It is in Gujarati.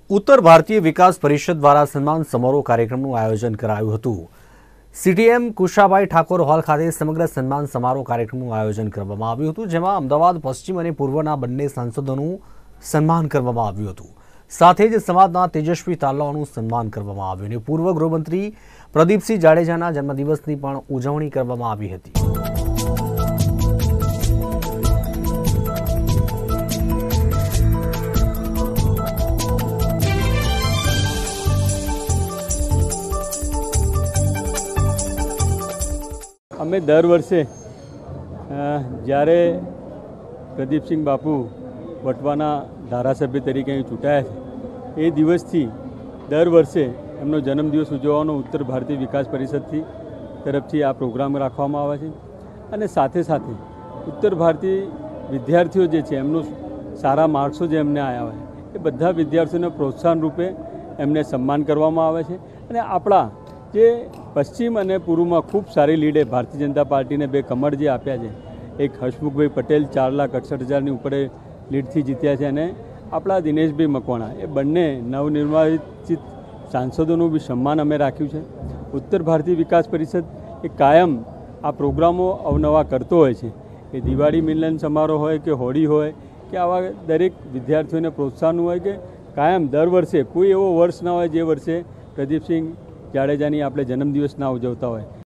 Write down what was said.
उत्तर भारतीय विकास परिषद द्वारा सन्मान समारोह कार्यक्रमનું આયોજન કરાયું હતું। સીટીએમ કુશાભાઈ ઠાકોર હોલ ખાતે સમગ્ર સન્માન સમારોહ કાર્યક્રમનું આયોજન કરવામાં આવ્યું હતું, જેમાં અમદાવાદ પશ્ચિમ અને પૂર્વના બંને સાંસદોનું સન્માન કરવામાં આવ્યું હતું। સાથે જ સમાજના તેજસ્વી તાલાઓનું સન્માન કરવામાં આવ્યું અને પૂર્વ ગૃહમંત્રી પ્રદીપસિંહ જાડેજાના જન્મદિવસની પણ ઉજવણી કરવામાં આવી હતી। અમે દર વર્ષે જ્યારે પ્રદીપસિંહ બાપુ વટવાના ધારાસભ્ય તરીકે અહીં ચૂંટાયા છે એ દિવસથી દર વર્ષે એમનો જન્મદિવસ ઉજવવાનો ઉત્તર ભારતીય વિકાસ પરિષદથી તરફથી આ પ્રોગ્રામ રાખવામાં આવે છે અને સાથે સાથે ઉત્તર ભારતીય વિદ્યાર્થીઓ જે છે એમનું સારા માર્ક્સો જે એમને આવ્યા હોય એ બધા વિદ્યાર્થીઓને પ્રોત્સાહન રૂપે એમને સન્માન કરવામાં આવે છે અને આપણા જે પશ્ચિમ અને પૂર્વમાં ખૂબ સારી લીડે ભારતીય જનતા પાર્ટીને બે કમળ જે આપ્યા છે, એક હસમુખભાઈ પટેલ 4,68,000ની ઉપર લીડથી જીત્યા છે અને આપણા દિનેશભાઈ મકવાણા એ બંને નવનિર્વાચિત સાંસદોનું બી સન્માન અમે રાખ્યું છે। ઉત્તર ભારતીય વિકાસ પરિષદ એ કાયમ આ પ્રોગ્રામો અવનવા કરતો હોય છે, એ દિવાળી મિલન સમારોહ હોય કે હોળી હોય કે આવા દરેક વિદ્યાર્થીઓને પ્રોત્સાહન હોય કે કાયમ દર વર્ષે કોઈ એવો વર્ષ ના હોય જે વર્ષે પ્રદીપસિંહ જાડેજાની આપણે જન્મદિવસ ના ઉજવતા હોય।